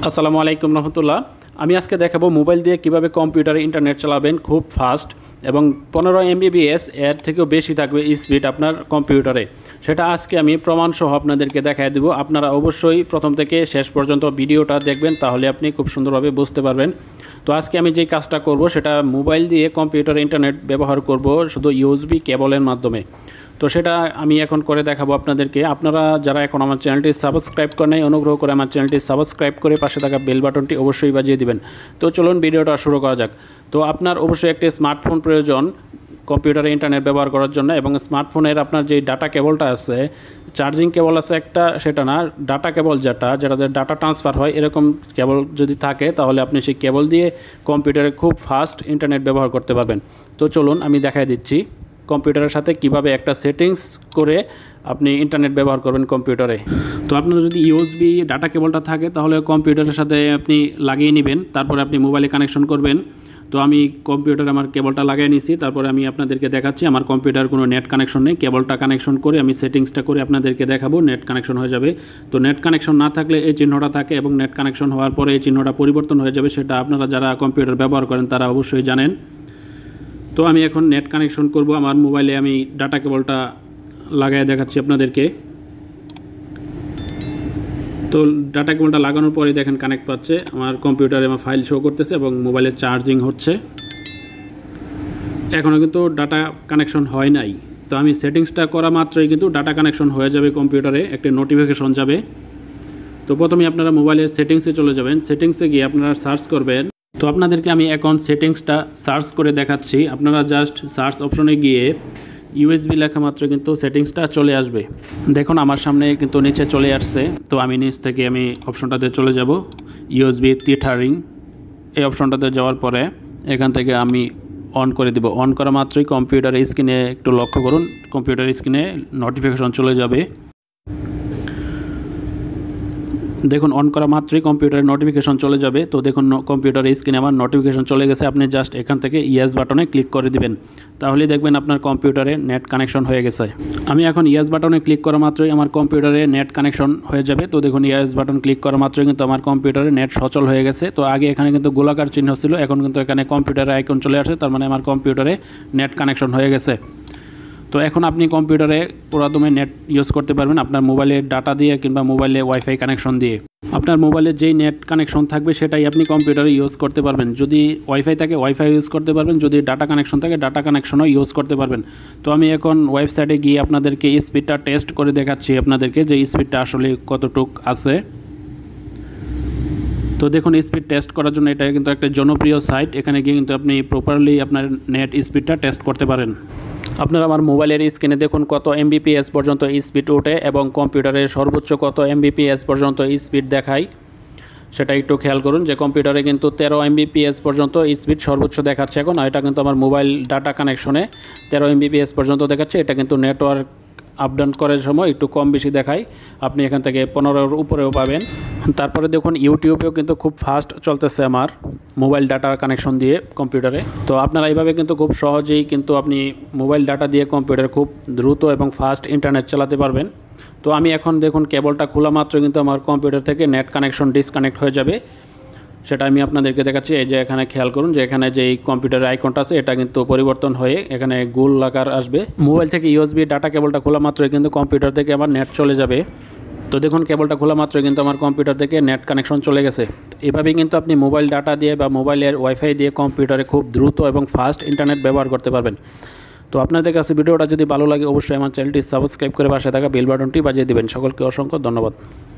আসসালামু আলাইকুম রহমতুল্লাহ। আমি আজকে দেখাবো মোবাইল দিয়ে কিভাবে কম্পিউটারে ইন্টারনেট চালাবেন খুব ফাস্ট এবং 15 MBps এর থেকেও বেশি থাকবে স্পিড আপনার কম্পিউটারে। সেটা আজকে আমি প্রমাণসহ আপনাদেরকে দেখায় দেব। আপনারা অবশ্যই প্রথম থেকে শেষ পর্যন্ত ভিডিওটা দেখবেন, তাহলে আপনি খুব সুন্দরভাবে বুঝতে পারবেন। তো আজকে আমি যে কাজটা করব সেটা মোবাইল দিয়ে কম্পিউটারে ইন্টারনেট ব্যবহার করব শুধু USB কেবলের মাধ্যমে। তো সেটা আমি এখন করে দেখাবো আপনাদেরকে। আপনারা যারা এখন আমার চ্যানেলটি সাবস্ক্রাইব করে নাই, অনুগ্রহ করে আমার চ্যানেলটি সাবস্ক্রাইব করে পাশে থাকা বেল বাটনটি অবশ্যই বাজিয়ে দিবেন। তো চলুন ভিডিওটা শুরু করা যাক। তো আপনার অবশ্যই একটি স্মার্টফোন প্রয়োজন কম্পিউটারে ইন্টারনেট ব্যবহার করার জন্য, এবং স্মার্টফোনের আপনার যে ডাটা কেবলটা আছে, চার্জিং কেবল আছে একটা, সেটা না, ডাটা কেবল যেটাতে ডাটা ট্রান্সফার হয়, এরকম কেবল যদি থাকে তাহলে আপনি সেই কেবল দিয়ে কম্পিউটারে খুব ফাস্ট ইন্টারনেট ব্যবহার করতে পারবেন। তো চলুন আমি দেখাই দিচ্ছি কম্পিউটারের সাথে কিভাবে একটা সেটিংস করে আপনি ইন্টারনেট ব্যবহার করবেন কম্পিউটারে। তো আপনার যদি USB ডাটা কেবলটা থাকে তাহলে কম্পিউটারের সাথে আপনি লাগিয়ে নেবেন, তারপরে আপনি মোবাইলে কানেকশন করবেন। তো আমি কম্পিউটারে আমার কেবলটা লাগিয়ে নিয়েছি, তারপরে আমি আপনাদেরকে দেখাচ্ছি। আমার কম্পিউটার কোনো নেট কানেকশন নেই, কেবলটা কানেকশন করে আমি সেটিংসটা করে আপনাদেরকে দেখাবো, নেট কানেকশন হয়ে যাবে। তো নেট কানেকশন না থাকলে এই চিহ্নটা থাকে, এবং নেট কানেকশন হওয়ার পরে এই চিহ্নটা পরিবর্তন হয়ে যাবে। সেটা আপনারা যারা কম্পিউটার ব্যবহার করেন তারা অবশ্যই জানেন। তো আমি এখন নেট কানেকশন করব। আমার মোবাইলে আমি ডাটা কেবলটা লাগায় দেখাচ্ছি আপনাদেরকে। তো ডাটা কেবলটা লাগানোর পরে দেখেন কানেক্ট পাচ্ছে, আমার কম্পিউটারে আমার ফাইল শো করতেছে এবং মোবাইলে চার্জিং হচ্ছে। এখনও কিন্তু ডাটা কানেকশন হয় নাই। তো আমি সেটিংসটা করা মাত্রই কিন্তু ডাটা কানেকশন হয়ে যাবে, কম্পিউটারে একটা নোটিফিকেশন যাবে। তো প্রথমে আপনারা মোবাইলের সেটিংসে চলে যাবেন। সেটিংসে গিয়ে আপনারা সার্চ করবেন। তো আপনাদেরকে আমি এখন সেটিংসটা সার্চ করে দেখাচ্ছি। আপনারা জাস্ট সার্চ অপশনে গিয়ে USB লেখা মাত্র কিন্তু সেটিংসটা চলে আসবে। দেখুন আমার সামনে কিন্তু নিচে চলে আসছে। তো আমি নিচ থেকে আমি অপশনটাতে চলে যাব, USB টেথারিং। এই অপশনটাতে যাওয়ার পরে এখান থেকে আমি অন করে দেব। অন করা মাত্রই কম্পিউটারের স্ক্রিনে একটু লক্ষ্য করুন, কম্পিউটারের স্ক্রিনে নোটিফিকেশন চলে যাবে। দেখুন অন করা মাত্রই কম্পিউটারের নোটিফিকেশন চলে যাবে। তো দেখুন কম্পিউটারের স্ক্রিনে আমার নোটিফিকেশন চলে গেছে। আপনি জাস্ট এখান থেকে ইয়েস বাটনে ক্লিক করে দিবেন, তাহলেই দেখবেন আপনার কম্পিউটারে নেট কানেকশন হয়ে গেছে। আমি এখন ইয়েস বাটনে ক্লিক করা মাত্রই আমার কম্পিউটারে নেট কানেকশন হয়ে যাবে। তো দেখুন ইয়েস বাটন ক্লিক করা মাত্রই কিন্তু আমার কম্পিউটারে নেট সচল হয়ে গেছে। তো আগে এখানে কিন্তু গোলাকার চিহ্ন ছিল, এখন কিন্তু এখানে কম্পিউটারের আইকন চলে আসে, তার মানে আমার কম্পিউটারে নেট কানেকশন হয়ে গেছে। তো এখন আপনি কম্পিউটারে পুরোদমে নেট ইউজ করতে পারবেন আপনার মোবাইলে ডাটা দিয়ে কিংবা মোবাইলে ওয়াইফাই কানেকশন দিয়ে। আপনার মোবাইলে যেই নেট কানেকশন থাকবে সেটাই আপনি কম্পিউটারে ইউজ করতে পারবেন। যদি ওয়াইফাই থাকে ওয়াইফাই ইউজ করতে পারবেন, যদি ডাটা কানেকশন থাকে ডাটা কানেকশনও ইউজ করতে পারবেন। তো আমি এখন ওয়েবসাইটে গিয়ে আপনাদেরকে স্পিডটা টেস্ট করে দেখাচ্ছি আপনাদেরকে, যে স্পিডটা আসলে কতটুক আছে। তো দেখুন স্পিড টেস্ট করার জন্য এটা কিন্তু একটা জনপ্রিয় সাইট। এখানে গিয়ে কিন্তু আপনি প্রপারলি আপনার নেট স্পিডটা টেস্ট করতে পারেন। আপনারা আমার মোবাইলের স্ক্রিনে দেখুন কত MBps পর্যন্ত স্পিড ওঠে এবং কম্পিউটারের সর্বোচ্চ কত MBps পর্যন্ত স্পিড দেখায় সেটা একটু খেয়াল করুন। যে কম্পিউটারে কিন্তু 13 MBps পর্যন্ত স্পিড সর্বোচ্চ দেখাচ্ছে এখন। এটা কিন্তু আমার মোবাইল ডাটা কানেকশনে 13 MBps পর্যন্ত দেখাচ্ছে। এটা কিন্তু নেটওয়ার্ক আপ ডাউন করার সময় একটু কম বেশি দেখায়, আপনি এখান থেকে 15-এর উপরেও পাবেন। তারপরে দেখুন ইউটিউবেও কিন্তু খুব ফাস্ট চলতেছে আমার মোবাইল ডাটা কানেকশন দিয়ে কম্পিউটারে। তো আপনারা এইভাবে কিন্তু খুব সহজেই কিন্তু আপনি মোবাইল ডাটা দিয়ে কম্পিউটারে খুব দ্রুত এবং ফাস্ট ইন্টারনেট চালাতে পারবেন। তো আমি এখন দেখুন কেবলটা খোলা মাত্র কিন্তু আমার কম্পিউটার থেকে নেট কানেকশন ডিসকানেক্ট হয়ে যাবে। সেটা আমি আপনাদেরকে দেখাচ্ছি। এই যে এখানে খেয়াল করুন যে এখানে যে কম্পিউটারের আইকনটা আছে এটা কিন্তু পরিবর্তন হয়ে এখানে গোল আকার আসবে। মোবাইল থেকে USB ডাটা কেবলটা খোলা মাত্রই কিন্তু কম্পিউটার থেকে আমার নেট চলে যাবে। তো দেখুন কেবলটা খোলা মাত্রই কিন্তু আমার কম্পিউটার থেকে নেট কানেকশন চলে গেছে। এভাবেই কিন্তু আপনি মোবাইল ডাটা দিয়ে বা মোবাইলের ওয়াইফাই দিয়ে কম্পিউটারে খুব দ্রুত এবং ফাস্ট ইন্টারনেট ব্যবহার করতে পারবেন। তো আপনাদের কাছে ভিডিওটা যদি ভালো লাগে অবশ্যই আমার চ্যানেলটি সাবস্ক্রাইব করে পাশে থাকা বেল বাটনটি বাজিয়ে দেবেন। সকলকে অসংখ্য ধন্যবাদ।